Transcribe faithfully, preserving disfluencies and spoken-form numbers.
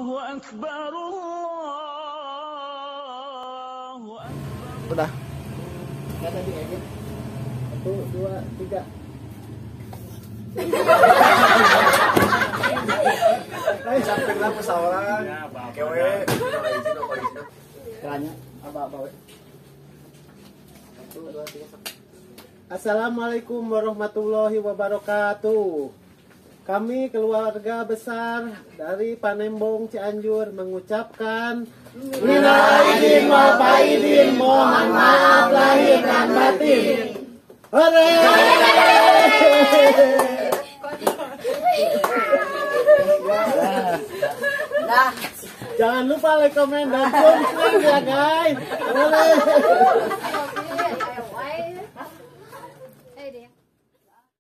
Udah. Nggak tadi edit. Satu, dua, tiga. Nah, sampai lah pesawat. Kewe. Keranya apa-apa we. Satu, dua, tiga. Assalamualaikum warahmatullahi wabarakatuh. Kami keluarga besar dari Panembong Cianjur mengucapkan minal aidin wal faizin, mohon maaf lahir dan batin. Hore! Nah, jangan lupa like, komen, dan subscribe ya guys. Hore!